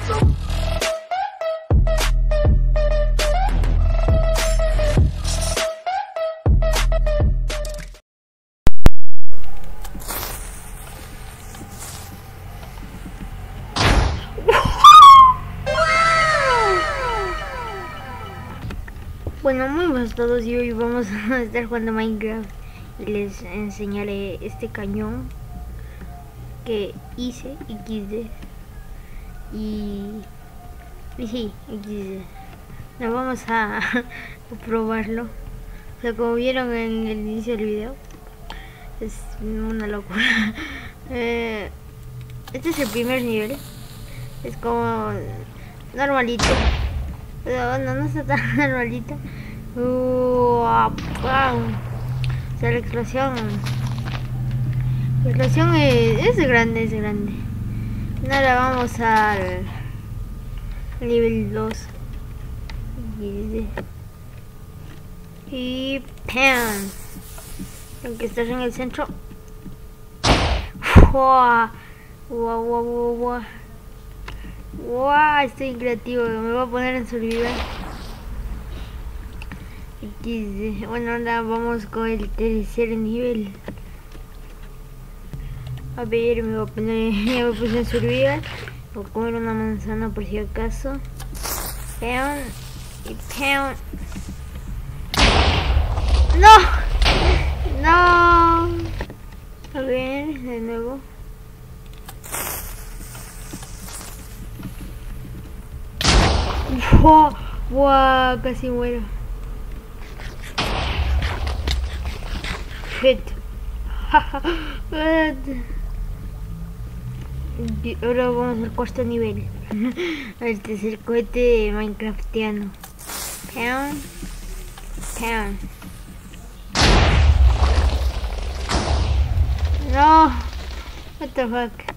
Bueno, muy buenos a todos y hoy vamos a estar jugando Minecraft y les enseñaré este cañón que hice XD y sí, XD. Nos vamos a probarlo. O sea, como vieron en el inicio del video, es una locura. Este es el primer nivel, es como normalito. Pero no está tan normalita. Wow. O sea, la explosión es grande, es grande. Ahora vamos al nivel 2. Y ¡pam! Aunque estás en el centro. Wow. Wow, estoy creativo, me voy a poner en survival. Bueno, ahora vamos con el tercer nivel. A ver, me voy a poner, ya me puse en survival. Voy a comer una manzana por si acaso. Pound y pound. ¡No! ¡No! A ver, de nuevo. Wow, casi muero. Shit. Ahora vamos al cuarto nivel. Al tercer cohete minecraftiano. Pound. Pound. No. What the fuck.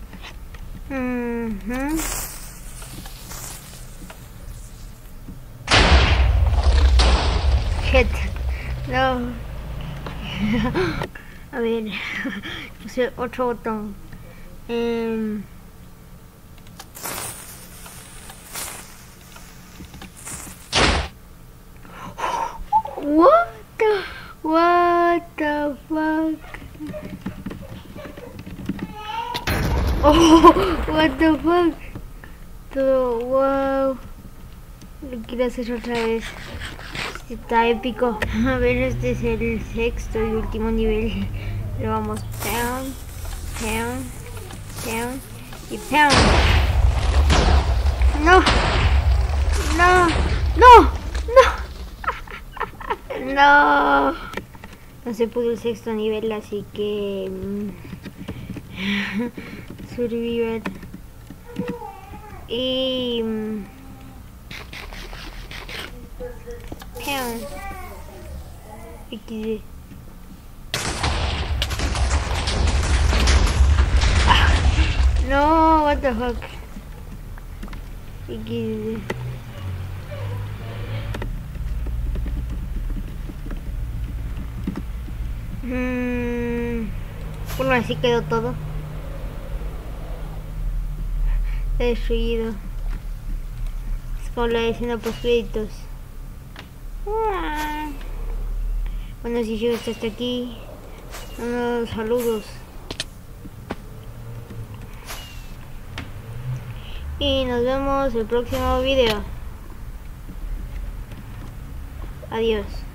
Shit. No. A ver, puse otro botón. What the fuck? Oh, what the fuck? Todo, wow. Lo quiero hacer otra vez. Está épico. A ver, este es el sexto y último nivel. Pero vamos, pound, pound, pound y pound. No, no, no, no, no. No se pudo el sexto nivel, así que survival y pound. XD. No, what the fuck. XD. Bueno, así quedó todo. Destruido. Es como la escena post créditos. Bueno, si llegas hasta aquí, unos saludos. Y nos vemos en el próximo video. Adiós.